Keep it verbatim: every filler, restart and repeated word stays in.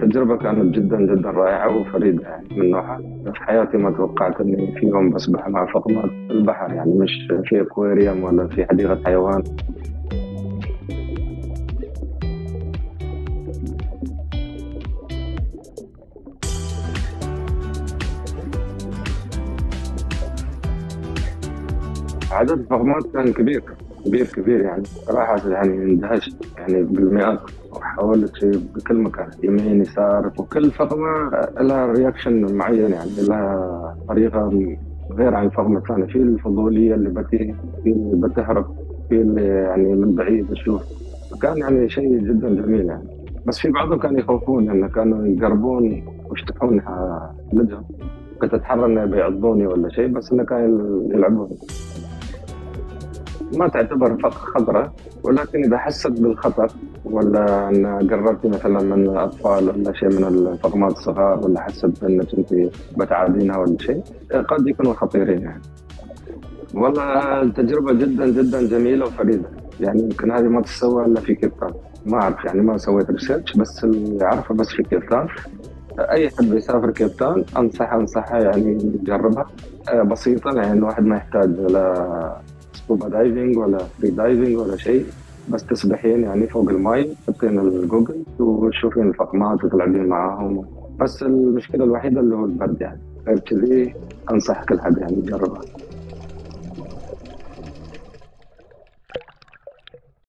التجربة كانت جدا جدا رائعة وفريدة يعني من نوعها. في حياتي ما توقعت إني في يوم بسبح مع فقمات في البحر، يعني مش في أكواريوم ولا في حديقة حيوان. عدد الفقمات كان كبير كبير كبير، يعني صراحة يعني اندهشت يعني بالمئات، وحاولت شيء بكل مكان، يمين يسار، وكل فقمة لها رياكشن معين، يعني لها طريقة غير عن الفقمة الثانية. في الفضولية اللي بتيه، في اللي بتهرب، في اللي يعني من بعيد تشوف. كان يعني شيء جدا جميل يعني. بس في بعضهم كانوا يخوفون، انه كانوا يقربون ويفتحونها لجهم. كنت اتحرى انه بيعضوني ولا شيء، بس انه كانوا يلعبون. ما تعتبر فقط خطرة، ولكن إذا حست بالخطر، ولا أن قربتي مثلا من أطفال ولا شيء من الفقمات الصغار، ولا حست أنك أنت بتعادينها ولا شيء، قد يكونوا خطيرين يعني. والله التجربة جدا جدا جميلة وفريدة، يعني يمكن هذه ما تسوى إلا في كيب تاون. ما أعرف يعني، ما سويت ريسيرش، بس اللي أعرفه بس في كيب تاون. أي حد بيسافر كيب تاون أنصح أنصحه يعني يجربها. آه، بسيطة، يعني الواحد ما يحتاج لا سكوبا دايفنج ولا فري دايفنج ولا شيء. بس تسبحين يعني فوق الماء، تحطين الجوجل وتشوفين الفقمات وتلعبين معاهم. بس المشكلة الوحيدة اللي هو البرد يعني. غير كذي أنصح كل حد يعني يجربها.